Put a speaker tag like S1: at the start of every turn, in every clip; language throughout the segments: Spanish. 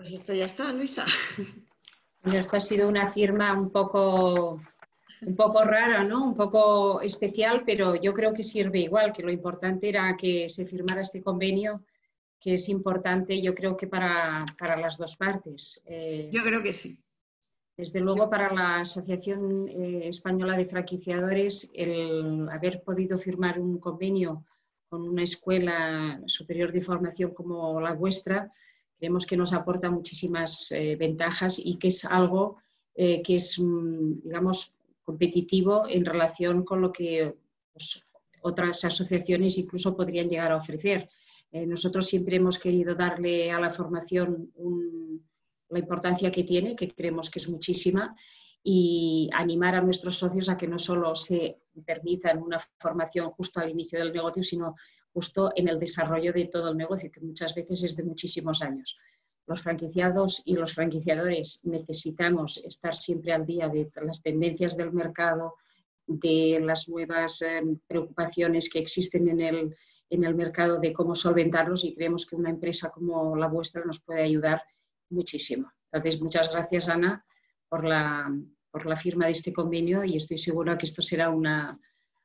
S1: Pues esto ya está, Luisa.
S2: Bueno, esta ha sido una firma un poco rara, ¿no? Un poco especial, pero yo creo que sirve igual, que lo importante era que se firmara este convenio, que es importante, yo creo que para las dos partes.
S1: Yo creo que sí.
S2: Desde luego, para la Asociación Española de Franquiciadores, el haber podido firmar un convenio con una escuela superior de formación como la vuestra, creemos que nos aporta muchísimas ventajas y que es algo que es, digamos, competitivo en relación con lo que pues, otras asociaciones incluso podrían llegar a ofrecer. Nosotros siempre hemos querido darle a la formación la importancia que tiene, que creemos que es muchísima, y animar a nuestros socios a que no solo se permitan una formación justo al inicio del negocio, sino justo en el desarrollo de todo el negocio, que muchas veces es de muchísimos años. Los franquiciados y los franquiciadores necesitamos estar siempre al día de las tendencias del mercado, de las nuevas preocupaciones que existen en el mercado, de cómo solventarlos, y creemos que una empresa como la vuestra nos puede ayudar muchísimo. Entonces, muchas gracias, Ana, por la firma de este convenio, y estoy segura que esto será una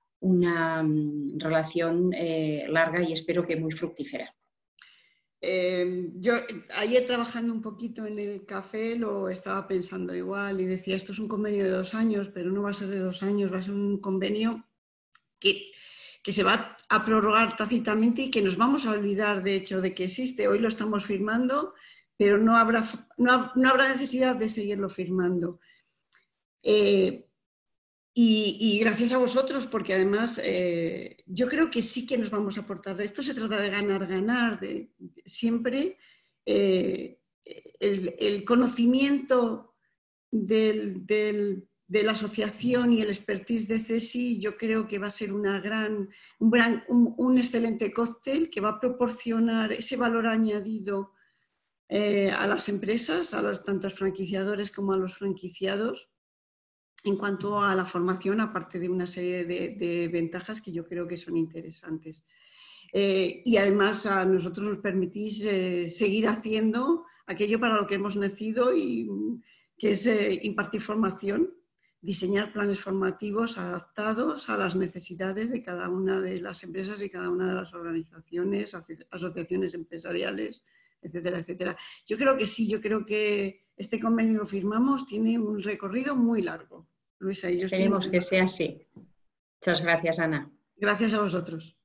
S2: relación larga y espero que muy fructífera.
S1: Yo ayer trabajando un poquito en el café lo estaba pensando igual y decía, esto es un convenio de 2 años, pero no va a ser de 2 años, va a ser un convenio que se va a prorrogar tácitamente y que nos vamos a olvidar, de hecho, de que existe. Hoy lo estamos firmando, pero no habrá necesidad de seguirlo firmando. Y gracias a vosotros, porque además yo creo que sí que nos vamos a aportar. Esto se trata de ganar, siempre el conocimiento de la asociación y el expertise de CESI, yo creo que va a ser un excelente cóctel que va a proporcionar ese valor añadido a las empresas, a los tantos franquiciadores como a los franquiciados, en cuanto a la formación, aparte de una serie de ventajas que yo creo que son interesantes. Y además a nosotros nos permitís seguir haciendo aquello para lo que hemos nacido, y que es impartir formación, diseñar planes formativos adaptados a las necesidades de cada una de las empresas y cada una de las organizaciones, asociaciones empresariales, etcétera, etcétera. Yo creo que sí, yo creo que este convenio lo firmamos, tiene un recorrido muy largo. Luisa, y yo
S2: esperemos que sea así. Muchas gracias, Ana.
S1: Gracias a vosotros.